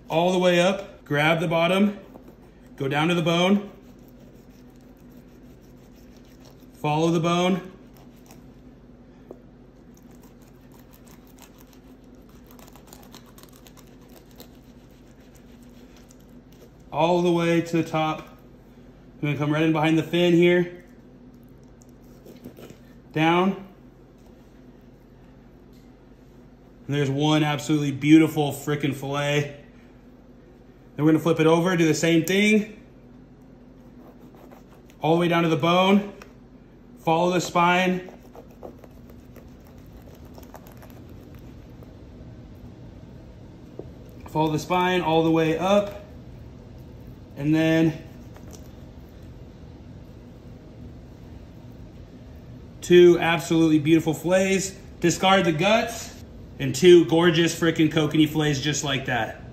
all the way up, grab the bottom, go down to the bone, follow the bone, all the way to the top. I'm gonna come right in behind the fin here, down. And there's one absolutely beautiful freaking fillet. Then we're gonna flip it over, do the same thing. All the way down to the bone, follow the spine. Follow the spine all the way up. And then two absolutely beautiful fillets. Discard the guts and two gorgeous freaking kokanee fillets just like that.